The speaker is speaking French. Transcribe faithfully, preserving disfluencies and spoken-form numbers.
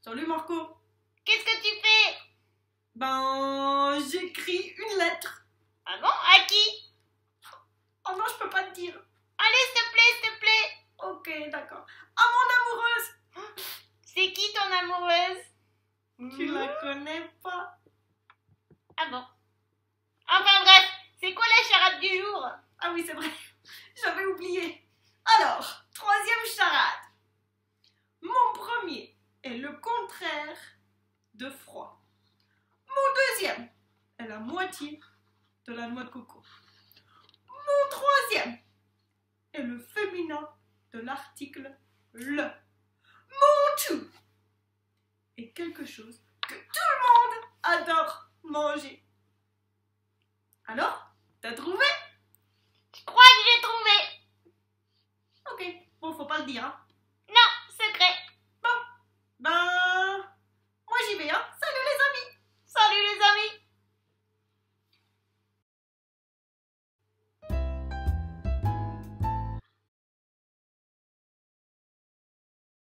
Salut Marco. Qu'est-ce que tu fais? Ben, j'écris une lettre. Ah bon? À qui? Oh non, je peux pas te dire. Allez, s'il te plaît, s'il te plaît. Ok, d'accord. À mon amoureuse. C'est qui ton amoureuse? Tu Hmm? la connais pas? Ah bon? Enfin bref, c'est quoi la charade du jour? Ah oui, c'est vrai. J'avais oublié. Alors, troisième charade. Mon premier est le contraire de froid. Mon deuxième est la moitié de la noix de coco. Mon troisième est le féminin de l'article le. Mon tout est quelque chose que tout le monde adore manger. Alors, t'as trouvé? Je crois que j'ai trouvé. Ok, bon, faut pas le dire, hein. Non, secret. Ben,